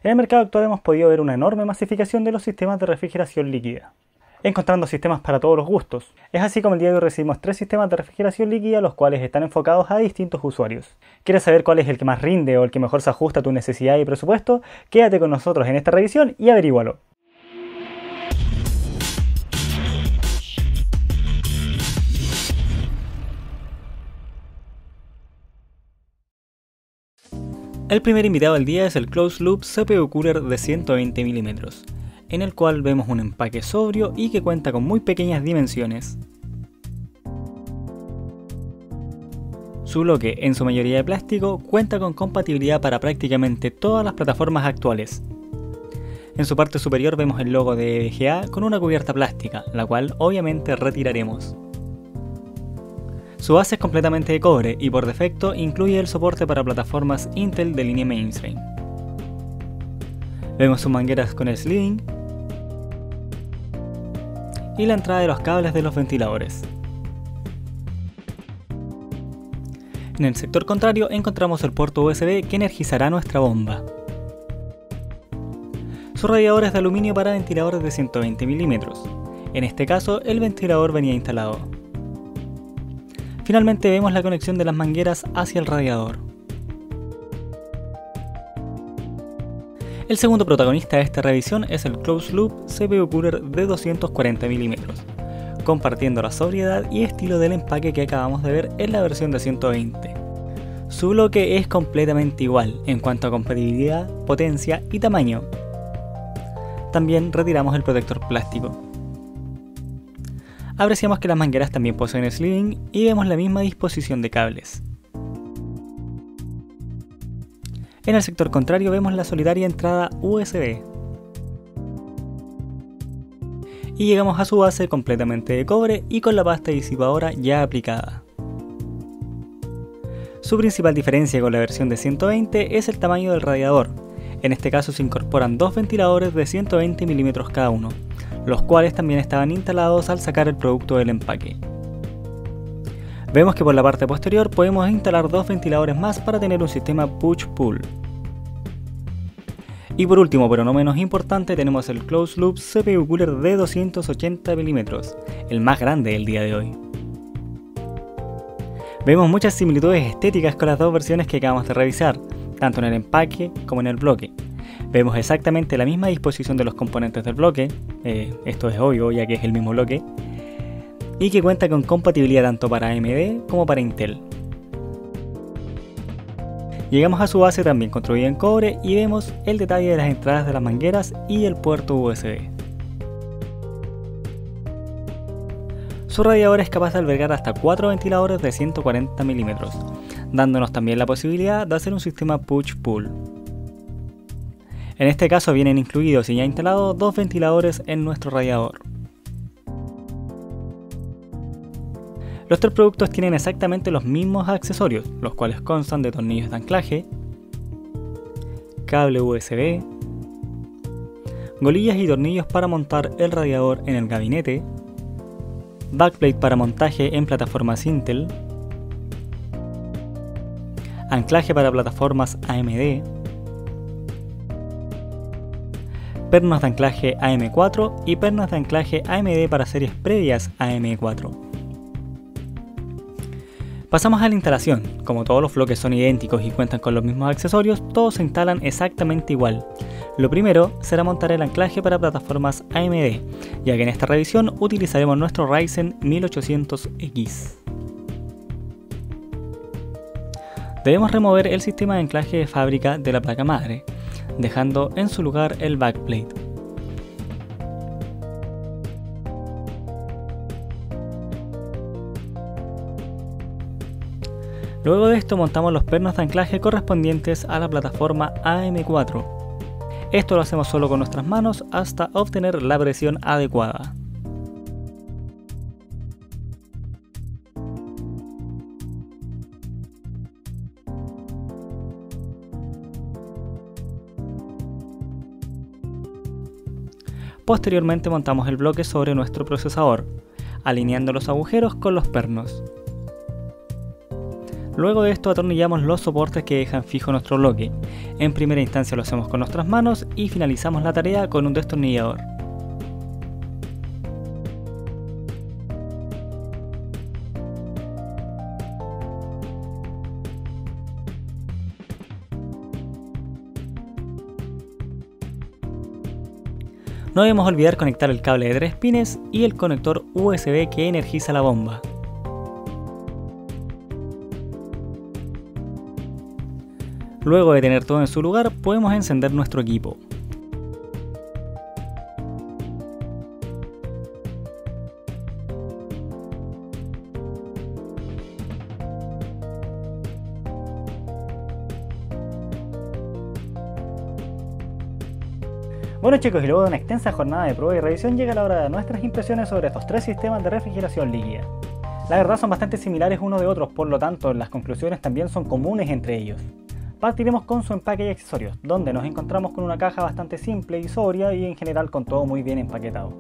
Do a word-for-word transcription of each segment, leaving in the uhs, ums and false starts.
En el mercado actual hemos podido ver una enorme masificación de los sistemas de refrigeración líquida, encontrando sistemas para todos los gustos. Es así como el día de hoy recibimos tres sistemas de refrigeración líquida, los cuales están enfocados a distintos usuarios. ¿Quieres saber cuál es el que más rinde o el que mejor se ajusta a tu necesidad y presupuesto? Quédate con nosotros en esta revisión y averígualo. El primer invitado del día es el Closed Loop C P U Cooler de ciento veinte milímetros, en el cual vemos un empaque sobrio y que cuenta con muy pequeñas dimensiones. Su bloque, en su mayoría de plástico, cuenta con compatibilidad para prácticamente todas las plataformas actuales. En su parte superior vemos el logo de E V G A con una cubierta plástica, la cual obviamente retiraremos. Su base es completamente de cobre y por defecto incluye el soporte para plataformas Intel de línea mainstream. Vemos sus mangueras con sliding y la entrada de los cables de los ventiladores. En el sector contrario encontramos el puerto U S B que energizará nuestra bomba. Su radiador es de aluminio para ventiladores de ciento veinte milímetros. En este caso el ventilador venía instalado. Finalmente vemos la conexión de las mangueras hacia el radiador. El segundo protagonista de esta revisión es el Closed Loop C P U Cooler de doscientos cuarenta milímetros, compartiendo la sobriedad y estilo del empaque que acabamos de ver en la versión de ciento veinte. Su bloque es completamente igual en cuanto a compatibilidad, potencia y tamaño. También retiramos el protector plástico. Apreciamos que las mangueras también poseen sliding y vemos la misma disposición de cables. En el sector contrario vemos la solidaria entrada U S B. Y llegamos a su base completamente de cobre y con la pasta disipadora ya aplicada. Su principal diferencia con la versión de ciento veinte es el tamaño del radiador. En este caso se incorporan dos ventiladores de ciento veinte milímetros cada uno, los cuales también estaban instalados al sacar el producto del empaque. Vemos que por la parte posterior podemos instalar dos ventiladores más para tener un sistema push-pull. Y por último, pero no menos importante, tenemos el Closed Loop C P U Cooler de doscientos ochenta milímetros, el más grande del día de hoy. Vemos muchas similitudes estéticas con las dos versiones que acabamos de revisar, tanto en el empaque como en el bloque. Vemos exactamente la misma disposición de los componentes del bloque, eh, esto es obvio ya que es el mismo bloque, y que cuenta con compatibilidad tanto para A M D como para Intel. Llegamos a su base también construida en cobre y vemos el detalle de las entradas de las mangueras y el puerto U S B. Su radiador es capaz de albergar hasta cuatro ventiladores de ciento cuarenta milímetros, dándonos también la posibilidad de hacer un sistema push-pull. En este caso vienen incluidos y ya instalados dos ventiladores en nuestro radiador. Los tres productos tienen exactamente los mismos accesorios, los cuales constan de tornillos de anclaje, cable U S B, golillas y tornillos para montar el radiador en el gabinete, backplate para montaje en plataformas Intel, anclaje para plataformas A M D, pernos de anclaje A M cuatro y pernos de anclaje A M D para series previas a M cuatro. Pasamos a la instalación. Como todos los bloques son idénticos y cuentan con los mismos accesorios, todos se instalan exactamente igual. Lo primero será montar el anclaje para plataformas A M D, ya que en esta revisión utilizaremos nuestro Ryzen mil ochocientos X. Debemos remover el sistema de anclaje de fábrica de la placa madre, dejando en su lugar el backplate. Luego de esto montamos los pernos de anclaje correspondientes a la plataforma A M cuatro. Esto lo hacemos solo con nuestras manos hasta obtener la presión adecuada. Posteriormente montamos el bloque sobre nuestro procesador, alineando los agujeros con los pernos. Luego de esto atornillamos los soportes que dejan fijo nuestro bloque. En primera instancia lo hacemos con nuestras manos y finalizamos la tarea con un destornillador. No debemos olvidar conectar el cable de tres pines y el conector U S B que energiza la bomba. Luego de tener todo en su lugar, podemos encender nuestro equipo. Bueno chicos, y luego de una extensa jornada de prueba y revisión llega la hora de nuestras impresiones sobre estos tres sistemas de refrigeración líquida. La verdad son bastante similares unos de otros, por lo tanto las conclusiones también son comunes entre ellos. Partiremos con su empaque y accesorios, donde nos encontramos con una caja bastante simple y sobria y en general con todo muy bien empaquetado.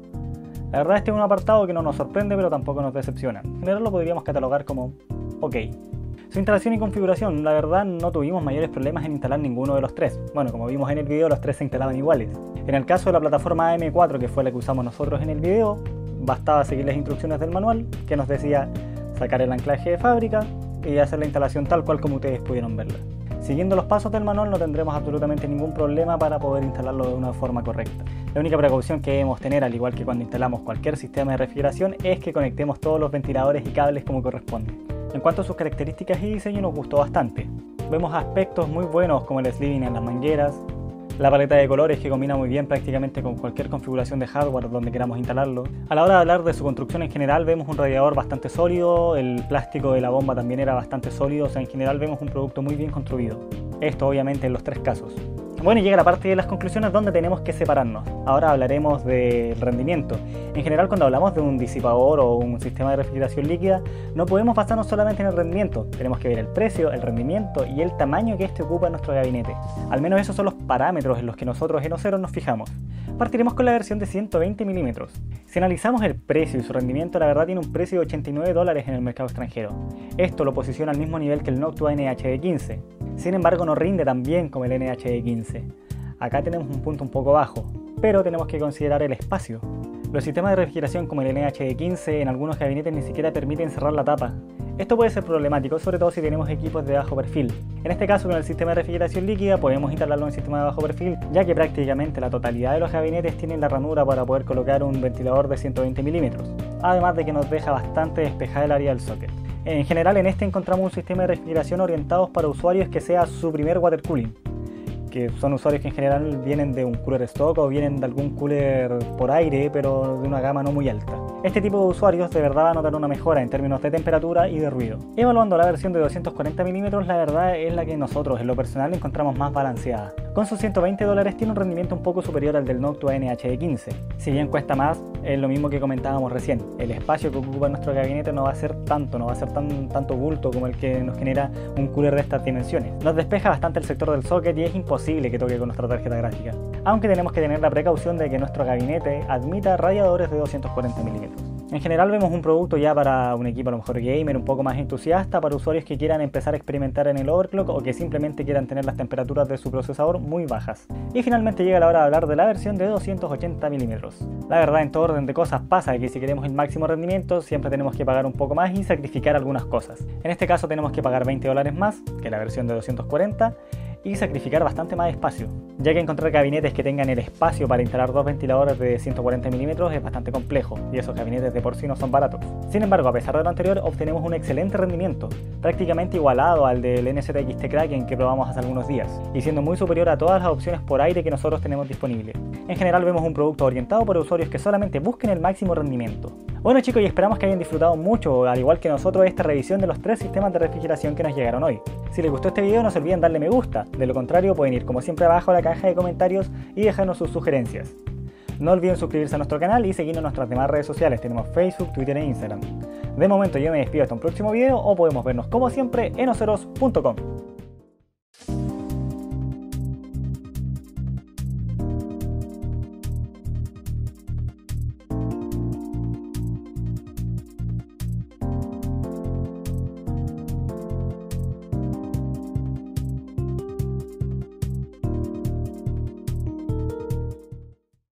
La verdad este es un apartado que no nos sorprende pero tampoco nos decepciona, en general lo podríamos catalogar como ok. Su instalación y configuración, la verdad no tuvimos mayores problemas en instalar ninguno de los tres. Bueno, como vimos en el video, los tres se instalaban iguales. En el caso de la plataforma A M cuatro, que fue la que usamos nosotros en el video, bastaba seguir las instrucciones del manual, que nos decía sacar el anclaje de fábrica y hacer la instalación tal cual como ustedes pudieron verla. Siguiendo los pasos del manual no tendremos absolutamente ningún problema para poder instalarlo de una forma correcta. La única precaución que debemos tener, al igual que cuando instalamos cualquier sistema de refrigeración, es que conectemos todos los ventiladores y cables como corresponde. En cuanto a sus características y diseño nos gustó bastante. Vemos aspectos muy buenos como el sliving en las mangueras, la paleta de colores que combina muy bien prácticamente con cualquier configuración de hardware donde queramos instalarlo. A la hora de hablar de su construcción en general vemos un radiador bastante sólido, el plástico de la bomba también era bastante sólido, o sea en general vemos un producto muy bien construido. Esto obviamente en los tres casos. Bueno, y llega la parte de las conclusiones donde tenemos que separarnos. Ahora hablaremos del rendimiento. En general, cuando hablamos de un disipador o un sistema de refrigeración líquida, no podemos basarnos solamente en el rendimiento. Tenemos que ver el precio, el rendimiento y el tamaño que este ocupa en nuestro gabinete. Al menos esos son los parámetros en los que nosotros en Ocero nos fijamos. Partiremos con la versión de ciento veinte milímetros. Si analizamos el precio y su rendimiento, la verdad tiene un precio de ochenta y nueve dólares en el mercado extranjero. Esto lo posiciona al mismo nivel que el Noctua N H D quince. Sin embargo, no rinde tan bien como el N H D quince. Acá tenemos un punto un poco bajo, pero tenemos que considerar el espacio. Los sistemas de refrigeración como el N H D quince en algunos gabinetes ni siquiera permiten cerrar la tapa. Esto puede ser problemático, sobre todo si tenemos equipos de bajo perfil. En este caso, con el sistema de refrigeración líquida podemos instalarlo en el sistema de bajo perfil, ya que prácticamente la totalidad de los gabinetes tienen la ranura para poder colocar un ventilador de ciento veinte milímetros, además de que nos deja bastante despejada el área del socket. En general, en este encontramos un sistema de refrigeración orientados para usuarios que sea su primer water cooling, que son usuarios que en general vienen de un cooler stock o vienen de algún cooler por aire, pero de una gama no muy alta. Este tipo de usuarios de verdad va a notar una mejora en términos de temperatura y de ruido. Evaluando la versión de doscientos cuarenta milímetros, la verdad es la que nosotros en lo personal encontramos más balanceada. Con sus ciento veinte dólares tiene un rendimiento un poco superior al del Noctua N H D quince. Si bien cuesta más, es lo mismo que comentábamos recién. El espacio que ocupa nuestro gabinete no va a ser tanto, no va a ser tan, tanto bulto como el que nos genera un cooler de estas dimensiones. Nos despeja bastante el sector del socket y es imposible que toque con nuestra tarjeta gráfica. Aunque tenemos que tener la precaución de que nuestro gabinete admita radiadores de doscientos cuarenta milímetros. En general vemos un producto ya para un equipo a lo mejor gamer un poco más entusiasta, para usuarios que quieran empezar a experimentar en el overclock o que simplemente quieran tener las temperaturas de su procesador muy bajas. Y finalmente llega la hora de hablar de la versión de doscientos ochenta milímetros. La verdad, en todo orden de cosas pasa que si queremos el máximo rendimiento siempre tenemos que pagar un poco más y sacrificar algunas cosas. En este caso tenemos que pagar veinte dólares más que la versión de doscientos cuarenta y sacrificar bastante más espacio, ya que encontrar gabinetes que tengan el espacio para instalar dos ventiladores de ciento cuarenta milímetros es bastante complejo, y esos gabinetes de por sí no son baratos. Sin embargo, a pesar de lo anterior, obtenemos un excelente rendimiento, prácticamente igualado al del N Z X T Kraken que probamos hace algunos días, y siendo muy superior a todas las opciones por aire que nosotros tenemos disponibles. En general vemos un producto orientado para usuarios que solamente busquen el máximo rendimiento. Bueno chicos, y esperamos que hayan disfrutado mucho, al igual que nosotros, esta revisión de los tres sistemas de refrigeración que nos llegaron hoy. Si les gustó este video no se olviden darle me gusta, de lo contrario pueden ir como siempre abajo a la caja de comentarios y dejarnos sus sugerencias. No olviden suscribirse a nuestro canal y seguirnos en nuestras demás redes sociales, tenemos Facebook, Twitter e Instagram. De momento yo me despido hasta un próximo video o podemos vernos como siempre en oceros punto com.